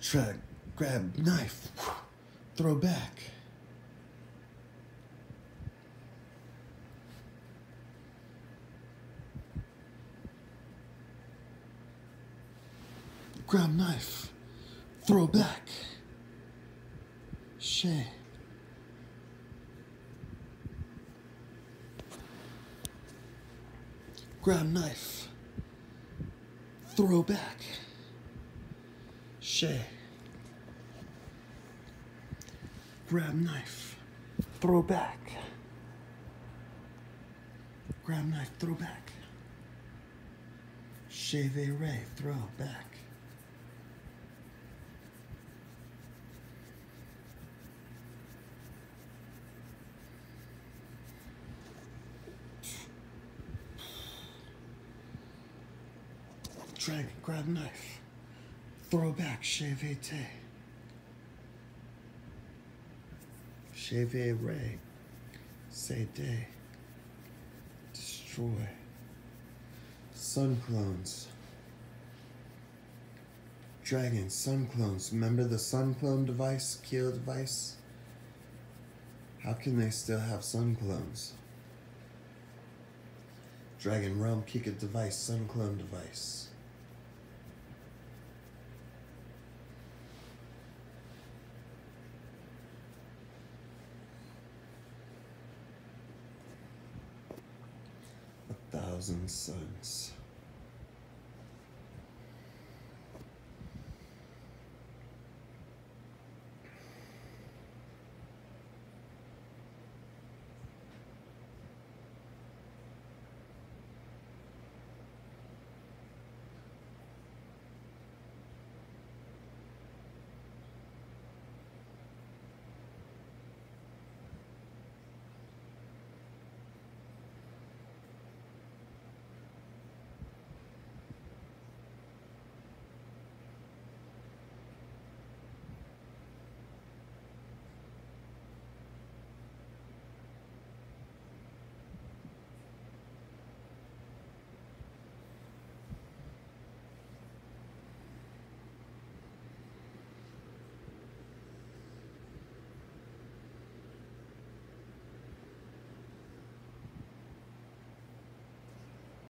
Drag, grab, knife, throw back. Grab knife, throw back. Shay. Grab knife, throw back. Shay. Grab knife, throw back. Grab knife, throw back. Shay ray, throw back. Dragon, grab knife, throw back, Cheve te. Cheve ray, say day, destroy. Sun clones. Dragon, sun clones. Remember the sun clone device, kill device? How can they still have sun clones? Dragon realm, kick it device, sun clone device. A thousand suns.